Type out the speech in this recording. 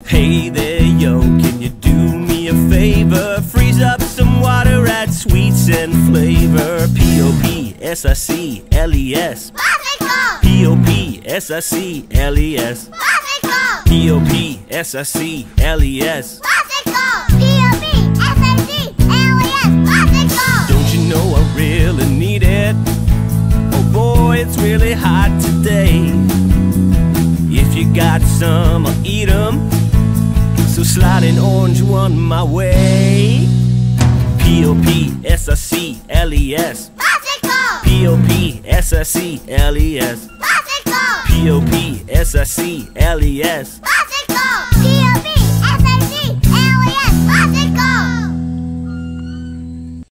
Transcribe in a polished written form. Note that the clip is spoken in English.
Hey there, yo, can you do me a favor? Freeze up some water, add sweets and flavor. Popsicles. Popsicles. Popsicles. Popsicles. Popsicles. Popsicles. Popsicles. Don't you know I really need it? Oh boy, it's really hot today. If you got some, I'll eat them. So slide an orange one my way. Popsicles. Popsicles. Popsicles. Popsicles. Popsicles. Popsicles.